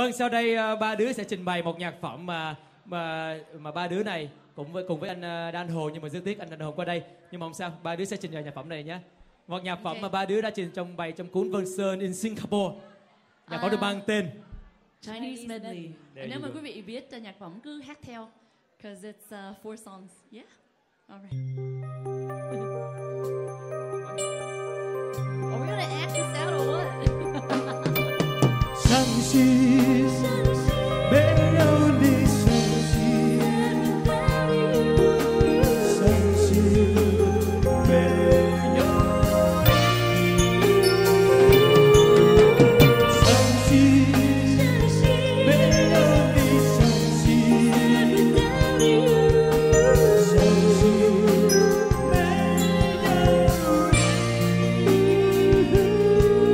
Vâng, sau đây ba đứa sẽ trình bày một nhạc phẩm mà ba đứa này cùng với anh Đan Hồ, nhưng mà rất tiếc anh Đan Hồ không qua đây, nhưng mà không sao, ba đứa sẽ trình bày nhạc phẩm này nhé. Một nhạc phẩm mà ba đứa đã trình bày trong cuốn Vân Sơn in Singapore. Nhạc phẩm được mang tên Chinese Medley. Nếu mà quý vị biết nhạc phẩm cứ hát theo, because it's 4 songs. Yeah. Alright. Are we gonna act this out or what? 伤心，没有你伤心，伤心没有你，伤心没有你伤心，伤心没有你。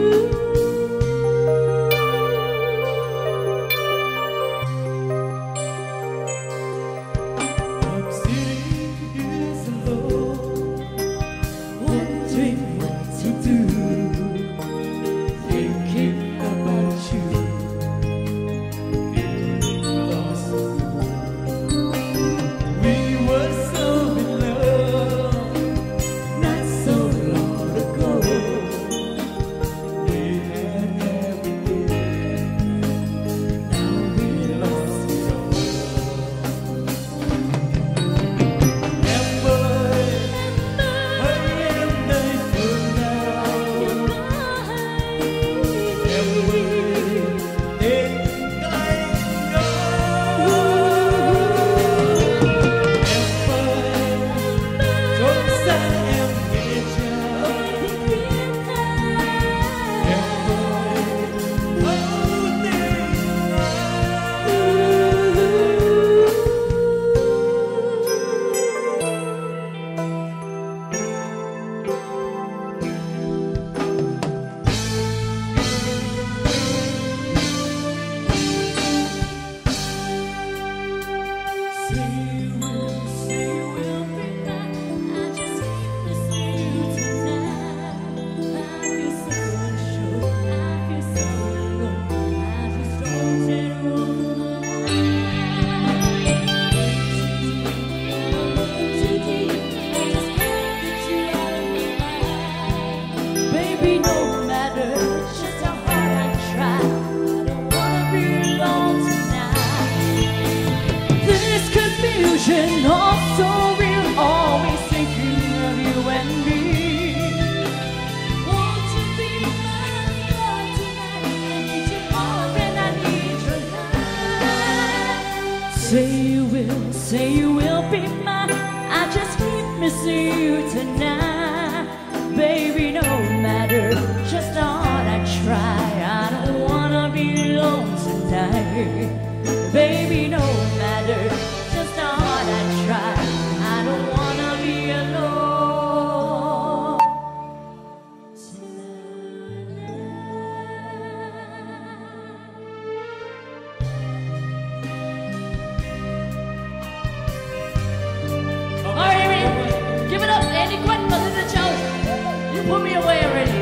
Say you will be mine. I just keep missing you tonight. Baby, no matter just how hard I try, I don't wanna be alone tonight. Baby, no matter just how hard I try, I don't wanna be alone. Give it up, Andy Quinn, Melinda Jones. You put me away already.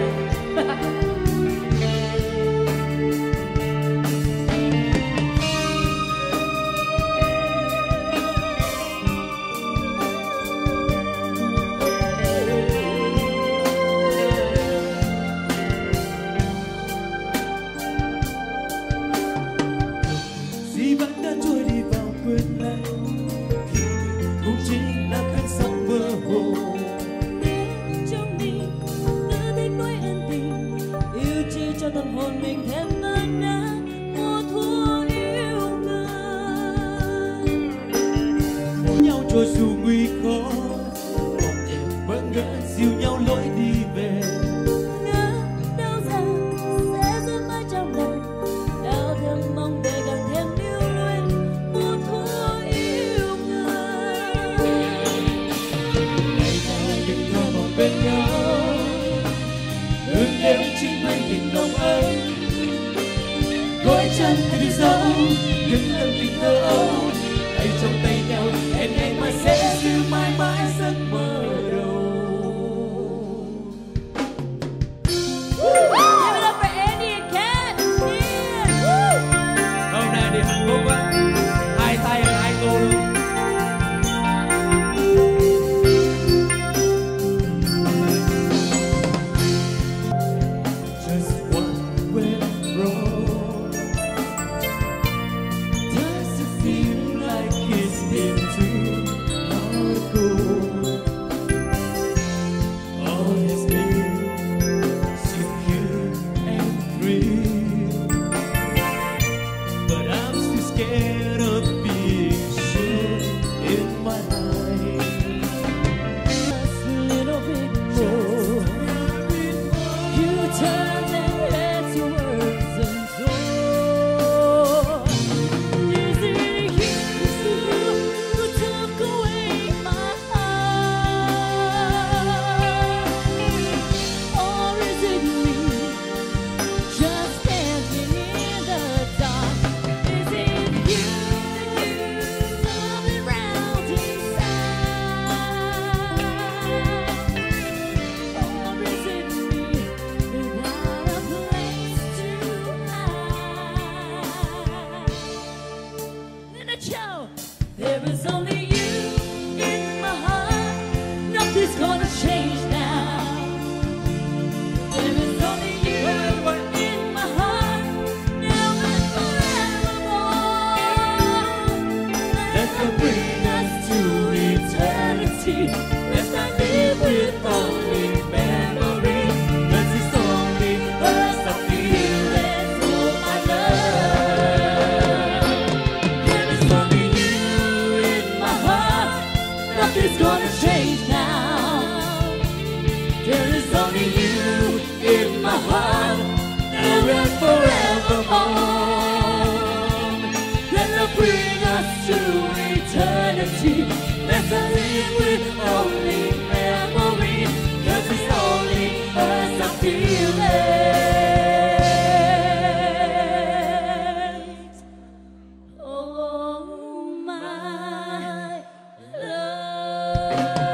Gì vẫn đã trôi đi vào quên lãng, cũng chỉ là cơn sóng mơ hồ. Trong đi ta thấy nỗi ân tình, yêu chi cho tâm hồn mình thêm mơn nắng mùa thu yêu người. Mỗi nhau cho dù nguy khó, bọn em bỡ ngỡ dìu nhau lối đi về. Ngỡ đâu rằng sẽ giữ mãi trong lòng, đau thương mong về càng thêm yêu luyến mùa thu yêu người. Ngày nào đừng thơ mộng bên nhau, hương đêm chính mình tình nồng ấm. Gói chân đi dấu những ân tình thơ ấu, tay trong tay nhau hẹn ngày mai sẽ giữ mãi mãi giấc mơ đầu. Give it up for Andy and Kat. Yeah. There is only you in my heart. Nothing's gonna change now. There is only you in my heart, now and forevermore. Let's not bring us to eternity. Let's not live with only memory. 'Cause it's only us that feel it, oh my love. There is only you in my heart. Nothing's gonna change now. There is only you in my heart, now and forevermore. Let us bring us to eternity. Let's not live with only memory. 'Cause it's only us that feel it. Oh my love.